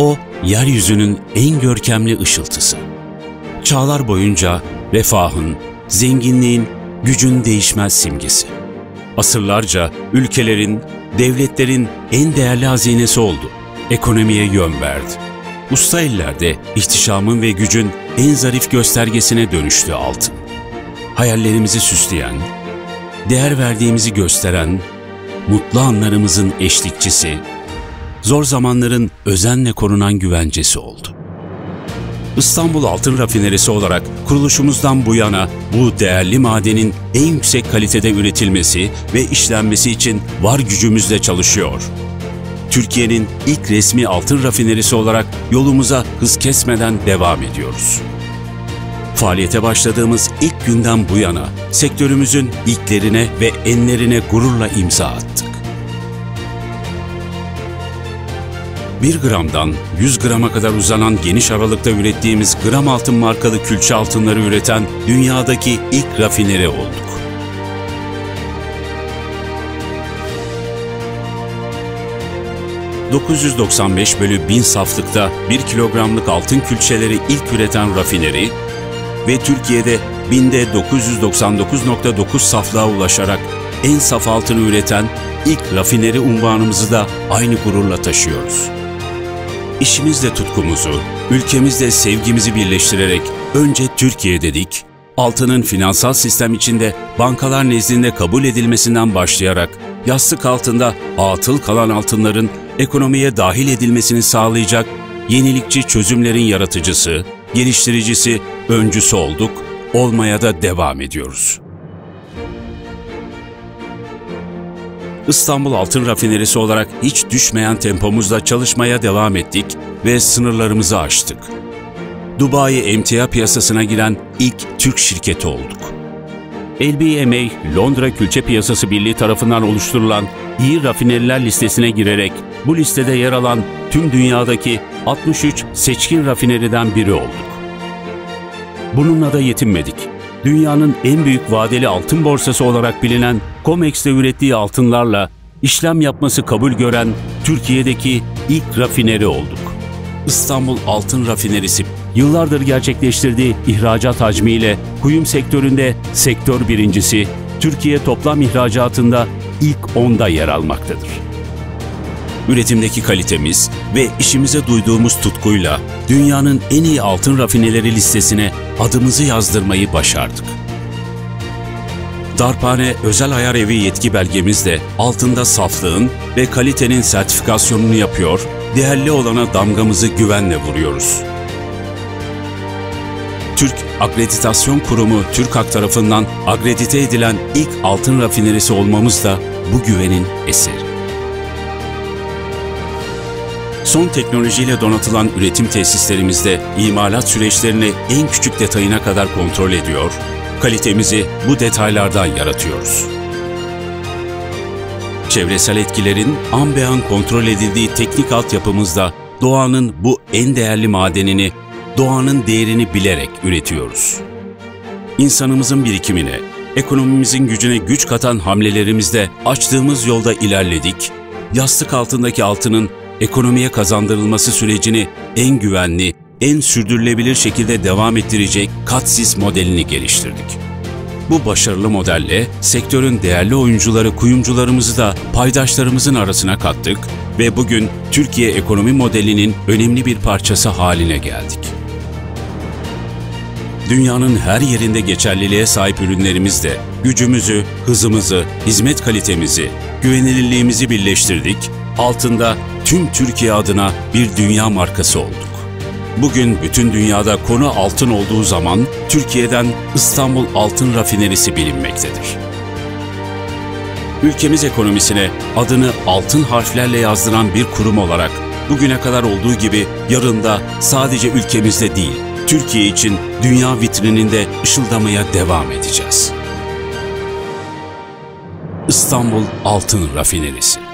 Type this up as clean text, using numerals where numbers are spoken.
O, yeryüzünün en görkemli ışıltısı. Çağlar boyunca refahın, zenginliğin, gücün değişmez simgesi. Asırlarca ülkelerin, devletlerin en değerli hazinesi oldu. Ekonomiye yön verdi. Usta ellerde ihtişamın ve gücün en zarif göstergesine dönüştü altın. Hayallerimizi süsleyen, değer verdiğimizi gösteren, mutlu anlarımızın eşlikçisi, zor zamanların özenle korunan güvencesi oldu. İstanbul Altın Rafinerisi olarak kuruluşumuzdan bu yana bu değerli madenin en yüksek kalitede üretilmesi ve işlenmesi için var gücümüzle çalışıyor. Türkiye'nin ilk resmi altın rafinerisi olarak yolumuza hız kesmeden devam ediyoruz. Faaliyete başladığımız ilk günden bu yana sektörümüzün ilklerine ve enlerine gururla imza attık. 1 gramdan 100 grama kadar uzanan geniş aralıkta ürettiğimiz gram altın markalı külçe altınları üreten dünyadaki ilk rafineri olduk. ...995/1000 saflıkta 1 kilogramlık altın külçeleri ilk üreten rafineri ve Türkiye'de binde 999.9 saflığa ulaşarak en saf altını üreten ilk rafineri unvanımızı da aynı gururla taşıyoruz. İşimizle tutkumuzu, ülkemizle sevgimizi birleştirerek önce Türkiye dedik, altının finansal sistem içinde bankalar nezdinde kabul edilmesinden başlayarak yastık altında atıl kalan altınların ekonomiye dahil edilmesini sağlayacak yenilikçi çözümlerin yaratıcısı, geliştiricisi, öncüsü olduk, olmaya da devam ediyoruz. İstanbul Altın Rafinerisi olarak hiç düşmeyen tempomuzla çalışmaya devam ettik ve sınırlarımızı aştık. Dubai emtia piyasasına giren ilk Türk şirketi olduk. LBMA, Londra Külçe Piyasası Birliği tarafından oluşturulan iyi rafineriler listesine girerek bu listede yer alan tüm dünyadaki 63 seçkin rafineriden biri olduk. Bununla da yetinmedik. Dünyanın en büyük vadeli altın borsası olarak bilinen COMEX'te ürettiği altınlarla işlem yapması kabul gören Türkiye'deki ilk rafineri olduk. İstanbul Altın Rafinerisi, yıllardır gerçekleştirdiği ihracat hacmiyle kuyum sektöründe sektör birincisi, Türkiye toplam ihracatında ilk 10'da yer almaktadır. Üretimdeki kalitemiz ve işimize duyduğumuz tutkuyla dünyanın en iyi altın rafineleri listesine adımızı yazdırmayı başardık. Darphane Özel Ayar Evi yetki belgemizle altında saflığın ve kalitenin sertifikasyonunu yapıyor, değerli olana damgamızı güvenle vuruyoruz. Türk Akreditasyon Kurumu TÜRKAK tarafından akredite edilen ilk altın rafinerisi olmamız da bu güvenin eseri. Son teknolojiyle donatılan üretim tesislerimizde imalat süreçlerini en küçük detayına kadar kontrol ediyor, kalitemizi bu detaylardan yaratıyoruz. Çevresel etkilerin an be an kontrol edildiği teknik altyapımızda doğanın bu en değerli madenini, doğanın değerini bilerek üretiyoruz. İnsanımızın birikimine, ekonomimizin gücüne güç katan hamlelerimizde açtığımız yolda ilerledik, yastık altındaki altının ekonomiye kazandırılması sürecini en güvenli, en sürdürülebilir şekilde devam ettirecek KATSİS modelini geliştirdik. Bu başarılı modelle sektörün değerli oyuncuları, kuyumcularımızı da paydaşlarımızın arasına kattık ve bugün Türkiye ekonomi modelinin önemli bir parçası haline geldik. Dünyanın her yerinde geçerliliğe sahip ürünlerimizle gücümüzü, hızımızı, hizmet kalitemizi, güvenilirliğimizi birleştirdik, altında tüm Türkiye adına bir dünya markası olduk. Bugün bütün dünyada konu altın olduğu zaman Türkiye'den İstanbul Altın Rafinerisi bilinmektedir. Ülkemiz ekonomisine adını altın harflerle yazdıran bir kurum olarak bugüne kadar olduğu gibi yarın da sadece ülkemizde değil, Türkiye için dünya vitrininde ışıldamaya devam edeceğiz. İstanbul Altın Rafinerisi.